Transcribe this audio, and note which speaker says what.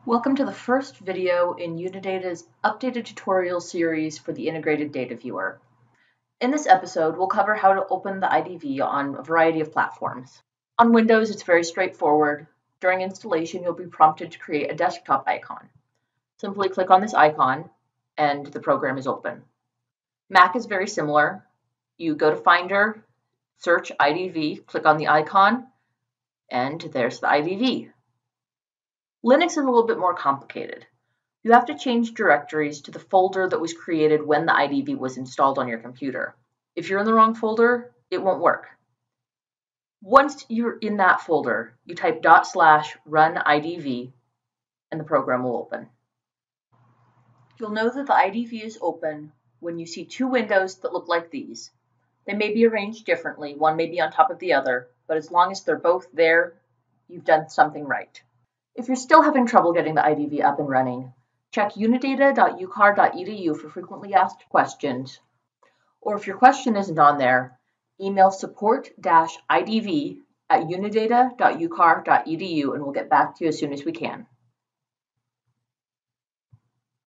Speaker 1: Welcome to the first video in Unidata's updated tutorial series for the Integrated Data Viewer. In this episode, we'll cover how to open the IDV on a variety of platforms. On Windows, it's very straightforward. During installation, you'll be prompted to create a desktop icon. Simply click on this icon, and the program is open. Mac is very similar. You go to Finder, search IDV, click on the icon, and there's the IDV. Linux is a little bit more complicated. You have to change directories to the folder that was created when the IDV was installed on your computer. If you're in the wrong folder, it won't work. Once you're in that folder, you type /run IDV and the program will open. You'll know that the IDV is open when you see two windows that look like these. They may be arranged differently, one may be on top of the other, but as long as they're both there, you've done something right. If you're still having trouble getting the IDV up and running, check unidata.ucar.edu for frequently asked questions, or if your question isn't on there, email support-idv@unidata.ucar.edu and we'll get back to you as soon as we can.